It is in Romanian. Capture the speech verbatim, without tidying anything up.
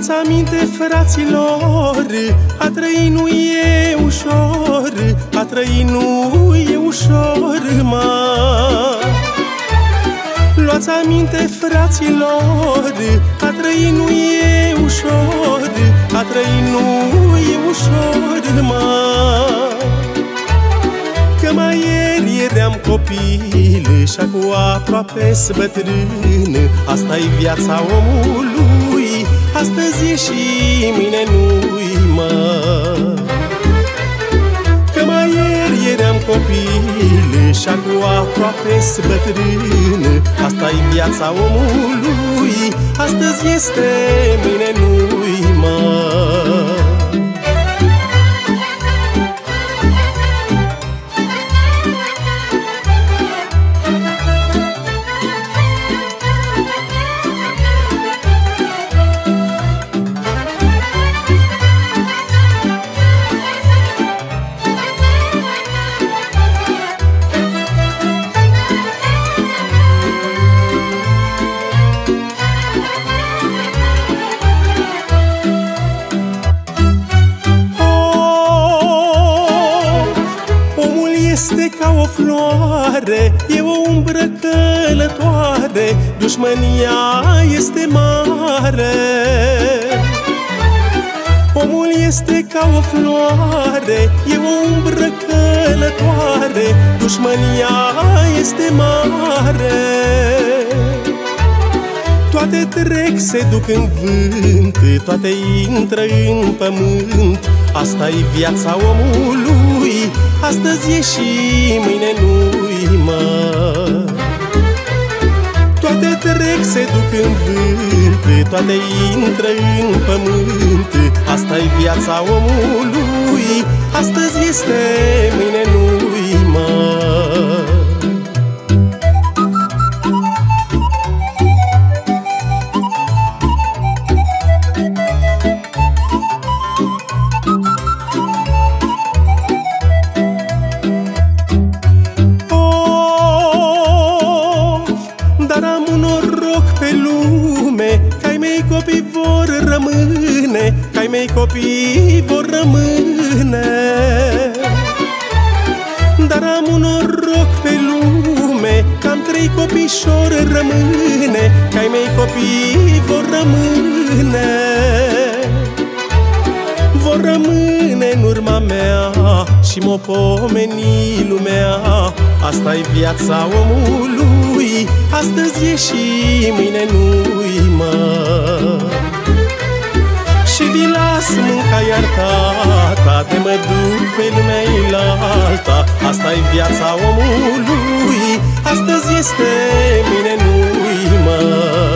Luați aminte, fraților, a trăi nu e ușor, a trăi nu e ușor, mă. Luați aminte, fraților, a trăi nu e ușor, a trăi nu e ușor, mă. Că mai ieri eram copil și acum aproape-s bătrân. Asta-i viața omului, astăzi e și mâine nu-i, mă. Că mai ieri eram copil și acum aproape-s bătrân. Asta-i viața omului, astăzi este, mâine nu-i, mă. Este ca o floare, e o umbră călătoare, dușmânia este mare. Omul este ca o floare, e o umbră călătoare, dușmânia este mare. Toate trec, se duc în vânt, toate intră în pământ. Asta-i viața omului, astăzi e și mâine nu-i, mă. Toate trec, se duc în vânt, toate intră în pământ. Asta-i viața omului, astăzi este, mâine nu-i, mă. Dar am un noroc pe lume, că-ai mei copii vor rămâne, că-ai mei copii vor rămâne. Dar am un noroc pe lume, că am trei copișori rămâne, că-ai mei copii vor rămâne. Vor rămâne în urma mea și m-o pomeni lumea. Asta-i viața omului, astăzi e și mâine nu-i, mă. Și vi las mânca iar tata, de mă duc pe lumea alta. Asta-i viața omului, astăzi este, mâine nu-i, mă.